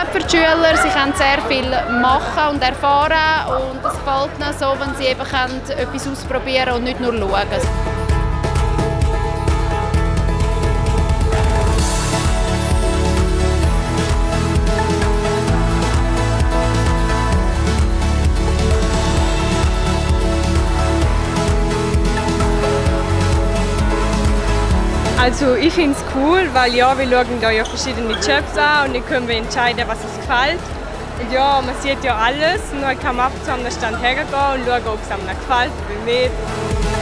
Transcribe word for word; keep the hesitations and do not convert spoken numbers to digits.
für die Schüler. Sie können sehr viel machen und erfahren und es gefällt ihnen so, wenn sie eben können, etwas ausprobieren und nicht nur schauen. Also ich finde es cool, weil ja, wir schauen da ja verschiedene Jobs an und dann können wir entscheiden, was uns gefällt. Und ja, man sieht ja alles und dann kann man ab zu einem Stand hergehen und schauen, ob es einem gefällt oder nicht.